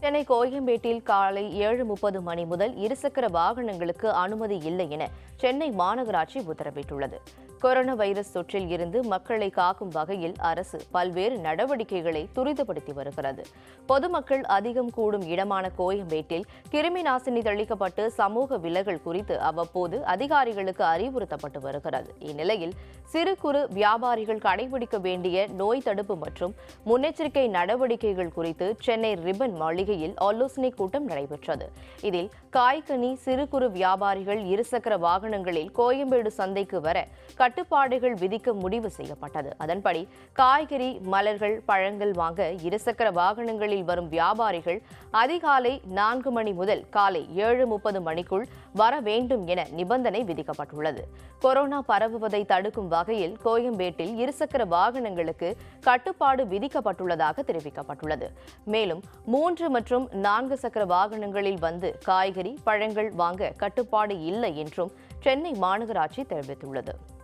சென்னை கோயம்பேட்டில் காலை 7:30 மணி முதல் இருசக்கர வாகனங்களுக்கு அனுமதி இல்லை என சென்னை மாநகராட்சி உத்தரவிட்டுள்ளது. கொரோனா வைரஸ் தொற்றில் இருந்து மக்களை காக்கும் வகையில் அரசு பல்வேறு நடவடிக்கைகளை துரிதப்படுத்தி வருகிறது. பொதுமக்கள் அதிகம் கூடும் இடமான கோயம்பேட்டில் கிருமி நாசினி தெளிக்கப்பட்டு சமூக விலகல் குறித்து அவ்வப்போது அதிகாரிகளுக்கு அறிவுறுத்தப்பட்டு வருகிறது. இந்நிலையில் சிறு குறு வியாபாரிகள் கடைபிடிக்க வேண்டிய நோய் தடுப்பு மற்றும் முன்னெச்சரிக்கை நடவடிக்கைகள் குறித்து சென்னை ரிப்பன் மாளிகையில் ஆலோசனைக் கூட்டம் நடைபெற்றது. இதில் காய்கனி சிறு குறு வியாபாரிகள் இருசக்கர வாகனங்களில் கோயம்பேடு சந்தைக்கு வர கட்டுப்பாடுகள் விதிக்க முடிவு செய்யப்பட்டது. அதன்படி காய்கறி, மலர்கள், பழங்கள் வாங்க இருசக்கர வாகனங்களில் வரும் வியாபாரிகள் அதிகாலை 4 மணி முதல் காலை 7:30 மணிக்குள் வர வேண்டும் என நிபந்தனை விதிக்கப்பட்டுள்ளது. கொரோனா பரவுவதை தடுக்கும் வகையில் கோயம்பேட்டில் இருசக்கர வாகனங்களுக்கு கட்டுப்பாடு விதிக்கப்பட்டுள்ளதாக தெரிவிக்கப்பட்டுள்ளது. மேலும் 3 மற்றும் 4 சக்கர வாகனங்களில் வந்து காய்கறி, பழங்கள் வாங்க கட்டுப்பாடு இல்லை என்றும் சென்னை மாநகராட்சி தெரிவித்துள்ளது.